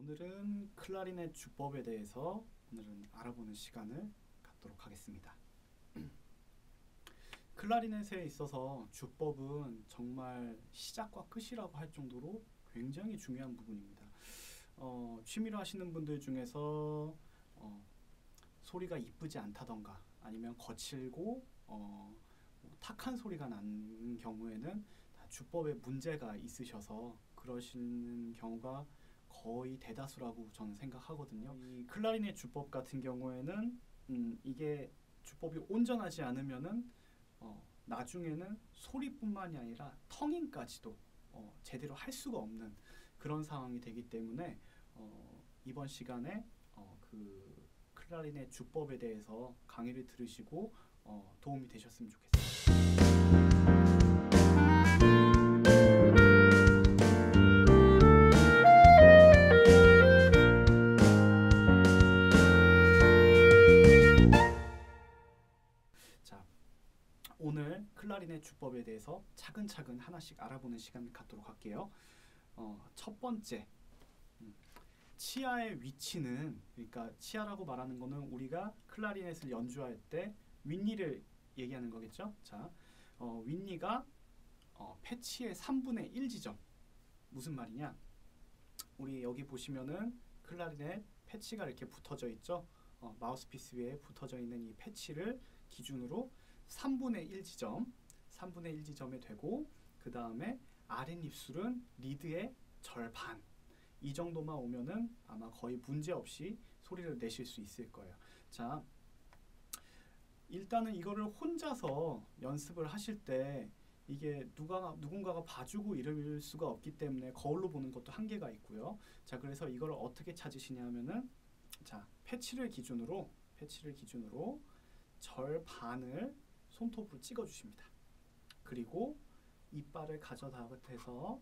오늘은 클라리넷 주법에 대해서 오늘은 알아보는 시간을 갖도록 하겠습니다. 클라리넷에 있어서 주법은 정말 시작과 끝이라고 할 정도로 굉장히 중요한 부분입니다. 취미로 하시는 분들 중에서 소리가 이쁘지 않다던가 아니면 거칠고 탁한 소리가 나는 경우에는 다 주법에 문제가 있으셔서 그러시는 경우가 거의 대다수라고 저는 생각하거든요. 이 클라리넷 주법 같은 경우에는 이게 주법이 온전하지 않으면은 나중에는 소리뿐만이 아니라 텅잉까지도 제대로 할 수가 없는 그런 상황이 되기 때문에 이번 시간에 그 클라리넷 주법에 대해서 강의를 들으시고 도움이 되셨으면 좋겠습니다. 자, 오늘 클라리넷 주법에 대해서 차근차근 하나씩 알아보는 시간을 갖도록 할게요. 첫 번째, 치아의 위치는, 그러니까 치아라고 말하는 거는 우리가 클라리넷을 연주할 때 윗니를 얘기하는 거겠죠. 자, 윗니가 패치의 3분의 1 지점. 무슨 말이냐? 우리 여기 보시면은 클라리넷 패치가 이렇게 붙어져 있죠. 마우스피스 위에 붙어져 있는 이 패치를 기준으로 3분의 1 지점, 3분의 1 지점에 되고, 그 다음에 아랫입술은 리드의 절반. 이 정도만 오면은 아마 거의 문제 없이 소리를 내실 수 있을 거예요. 자, 일단은 이거를 혼자서 연습을 하실 때 이게 누군가가 봐주고 이럴 수가 없기 때문에 거울로 보는 것도 한계가 있고요. 자, 그래서 이걸 어떻게 찾으시냐 하면은, 자, 패치를 기준으로 절반을 손톱으로 찍어 주십니다. 그리고 이빨을 가져다 대서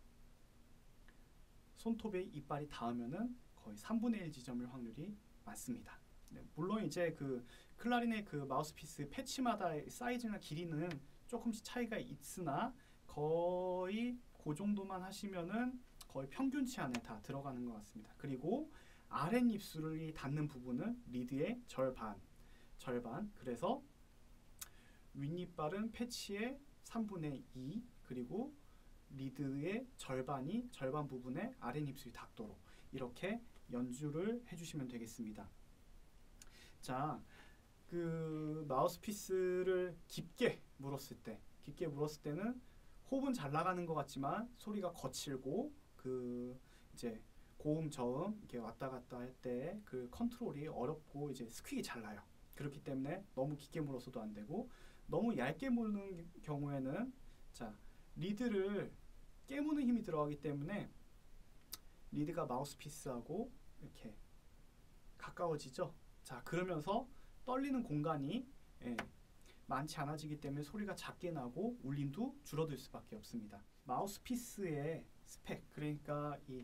손톱에 이빨이 닿으면은 거의 3분의 1 지점일 확률이 많습니다. 네, 물론 이제 그 클라리넷 그 마우스피스 패치마다 사이즈나 길이는 조금씩 차이가 있으나 거의 그 정도만 하시면은 거의 평균치 안에 다 들어가는 것 같습니다. 그리고 아랫입술이 닿는 부분은 리드의 절반. 그래서 윗이빨은 패치의 3분의 2, 그리고 리드의 절반 부분에 아랫입술이 닿도록 이렇게 연주를 해주시면 되겠습니다. 자, 그 마우스피스를 깊게 물었을 때는 호흡은 잘 나가는 것 같지만 소리가 거칠고 그 이제 고음 저음 이렇게 왔다 갔다 할 때 그 컨트롤이 어렵고 이제 스퀵이 잘 나요. 그렇기 때문에 너무 깊게 물어서도 안 되고, 너무 얇게 무는 경우에는, 자, 리드를 깨무는 힘이 들어가기 때문에 리드가 마우스피스하고 이렇게 가까워지죠. 자, 그러면서 떨리는 공간이 많지 않아지기 때문에 소리가 작게 나고 울림도 줄어들 수밖에 없습니다. 마우스피스의 스펙, 그러니까 이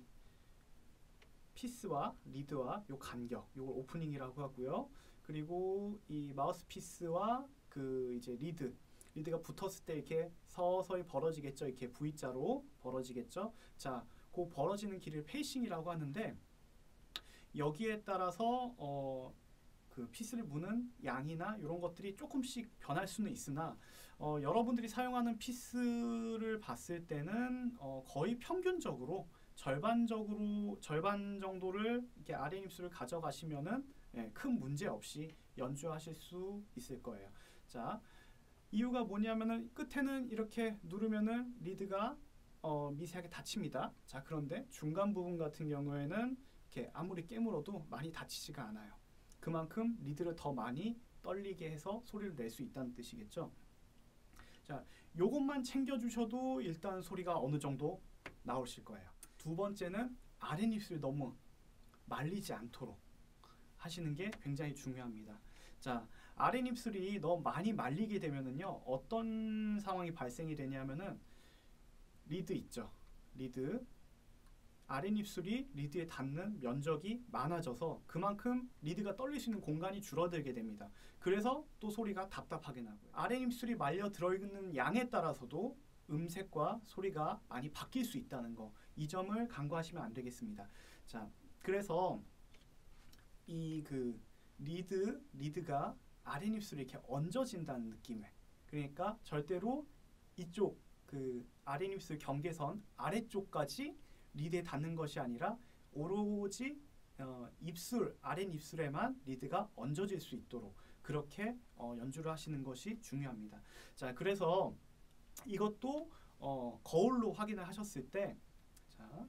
피스와 리드와 요 간격, 요걸 오프닝이라고 하고요. 그리고 이 마우스피스와 그 이제 리드가 붙었을 때 이렇게 서서히 벌어지겠죠. 이렇게 V자로 벌어지겠죠. 자, 그 벌어지는 길을 페이싱이라고 하는데, 여기에 따라서 그 피스를 무는 양이나 이런 것들이 조금씩 변할 수는 있으나 여러분들이 사용하는 피스를 봤을 때는 거의 평균적으로 절반 정도를 이렇게 아랫입술을 가져가시면은 큰 문제 없이 연주하실 수 있을 거예요. 자, 이유가 뭐냐면은 끝에는 이렇게 누르면은 리드가 미세하게 닫힙니다. 자, 그런데 중간 부분 같은 경우에는 이렇게 아무리 깨물어도 많이 닫히지가 않아요. 그만큼 리드를 더 많이 떨리게 해서 소리를 낼 수 있다는 뜻이겠죠. 자, 요것만 챙겨주셔도 일단 소리가 어느 정도 나오실 거예요. 두 번째는 아랫입술이 너무 말리지 않도록 하시는 게 굉장히 중요합니다. 자, 아랫입술이 너무 많이 말리게 되면은요, 어떤 상황이 발생이 되냐면은, 리드 있죠. 리드 아랫입술이 리드에 닿는 면적이 많아져서 그만큼 리드가 떨릴 수 있는 공간이 줄어들게 됩니다. 그래서 또 소리가 답답하게 나고요. 아랫입술이 말려 들어있는 양에 따라서도 음색과 소리가 많이 바뀔 수 있다는 거, 이 점을 간과하시면 안 되겠습니다. 자, 그래서 이 그 리드가 아랫입술에 이렇게 얹어진다는 느낌을, 그러니까 절대로 이쪽 그 아랫입술 경계선 아래쪽까지 리드에 닿는 것이 아니라 오로지 입술 아랫입술에만 리드가 얹어질 수 있도록 그렇게 연주를 하시는 것이 중요합니다. 자, 그래서 이것도 거울로 확인을 하셨을 때, 자,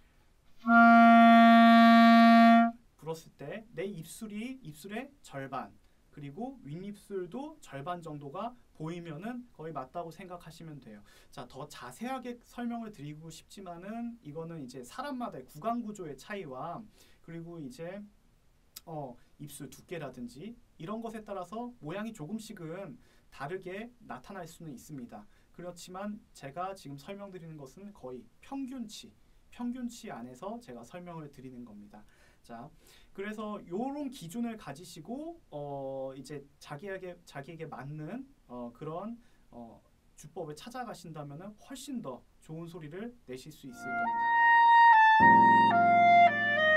불었을 때 내 입술의 절반, 그리고 윗입술도 절반 정도가 보이면은 거의 맞다고 생각하시면 돼요. 자, 더 자세하게 설명을 드리고 싶지만은 이거는 이제 사람마다의 구강 구조의 차이와 그리고 이제 입술 두께라든지 이런 것에 따라서 모양이 조금씩은 다르게 나타날 수는 있습니다. 그렇지만 제가 지금 설명드리는 것은 거의 평균치 안에서 제가 설명을 드리는 겁니다. 자, 그래서 요런 기준을 가지시고 이제 자기에게 맞는 그런 주법을 찾아가신다면은 훨씬 더 좋은 소리를 내실 수 있을 겁니다.